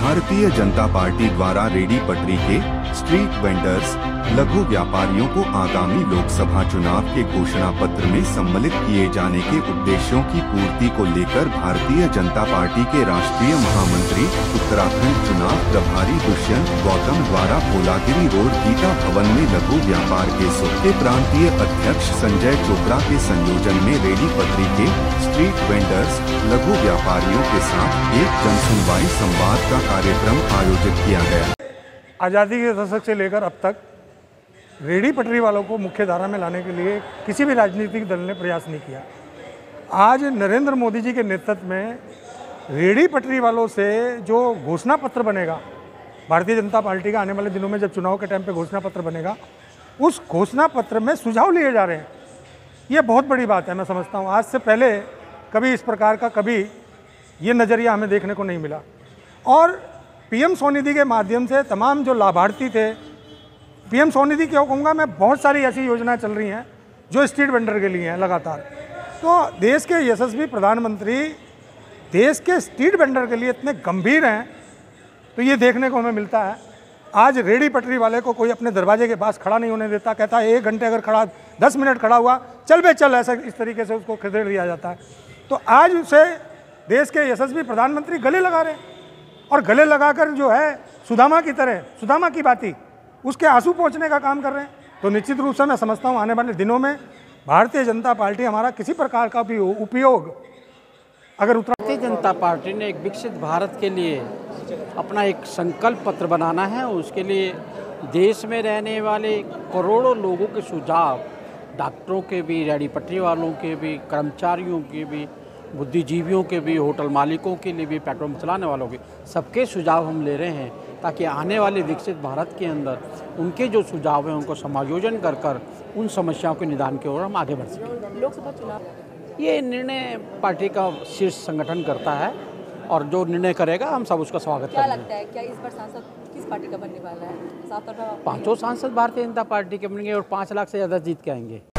Bharatiya Janata party द्वारा ready पटरी के स्ट्रीट वेंडर्स, लघु व्यापारियों को आगामी लोकसभा चुनाव के घोषणा पत्र में सम्मिलित किए जाने के उद्देश्यों की पूर्ति को लेकर भारतीय जनता पार्टी के राष्ट्रीय महामंत्री उत्तराखंड चुनाव प्रभारी दुष्यंत गौतम द्वारा भोलागिरी रोड गीता भवन में लघु व्यापार के के प्रांतीय अध्यक्ष संजय चोपड़ा के संयोजन में रेडी पटरी के स्ट्रीट वेंडर्स, लघु व्यापारियों के साथ एक जनसुनवाई संवाद का कार्यक्रम आयोजित किया गया। आज़ादी के दशक से लेकर अब तक रेडी पटरी वालों को मुख्य धारा में लाने के लिए किसी भी राजनीतिक दल ने प्रयास नहीं किया। आज नरेंद्र मोदी जी के नेतृत्व में रेडी पटरी वालों से जो घोषणा पत्र बनेगा, भारतीय जनता पार्टी का आने वाले दिनों में जब चुनाव के टाइम पे घोषणा पत्र बनेगा, उस घोषणा पत्र में सुझाव लिए जा रहे हैं। ये बहुत बड़ी बात है, मैं समझता हूँ। आज से पहले कभी इस प्रकार का कभी ये नज़रिया हमें देखने को नहीं मिला। और पीएम स्वनिधि के माध्यम से तमाम जो लाभार्थी थे, पीएम स्वनिधि क्यों कहूँगा मैं, बहुत सारी ऐसी योजनाएं चल रही हैं जो स्ट्रीट वेंडर के लिए हैं लगातार। तो देश के यशस्वी प्रधानमंत्री देश के स्ट्रीट वेंडर के लिए इतने गंभीर हैं, तो ये देखने को हमें मिलता है। आज रेडी पटरी वाले को कोई अपने दरवाजे के पास खड़ा नहीं होने देता, कहता है 1 घंटे अगर खड़ा 10 मिनट खड़ा हुआ चल बे चल, ऐसा इस तरीके से उसको खदेड़ दिया जाता है। तो आज उसे देश के यशस्वी प्रधानमंत्री गले लगा रहे हैं, और गले लगाकर जो है सुदामा की तरह, सुदामा की बाती, उसके आंसू पहुंचने का काम कर रहे हैं। तो निश्चित रूप से मैं समझता हूं आने वाले दिनों में भारतीय जनता पार्टी हमारा किसी प्रकार का भी उपयोग अगर भारतीय जनता पार्टी ने एक विकसित भारत के लिए अपना एक संकल्प पत्र बनाना है। उसके लिए देश में रहने वाले करोड़ों लोगों के सुझाव, डॉक्टरों के भी, रेडी पटरी वालों के भी, कर्मचारियों के भी, बुद्धिजीवियों के भी, होटल मालिकों के लिए भी, पेट्रोल चलाने वालों के, सबके सुझाव हम ले रहे हैं ताकि आने वाले विकसित भारत के अंदर उनके जो सुझाव हैं उनको समायोजन कर कर उन समस्याओं के निदान की ओर हम आगे बढ़ सकें। लोकसभा चुनाव ये निर्णय पार्टी का शीर्ष संगठन करता है, और जो निर्णय करेगा हम सब उसका स्वागत करेंगे। क्या लगता है, क्या इस बार सांसद किस पार्टी का बनने वाला है? 7 और 5 सांसद भारतीय जनता पार्टी के बनेंगे और 5 लाख से ज़्यादा जीत के आएंगे।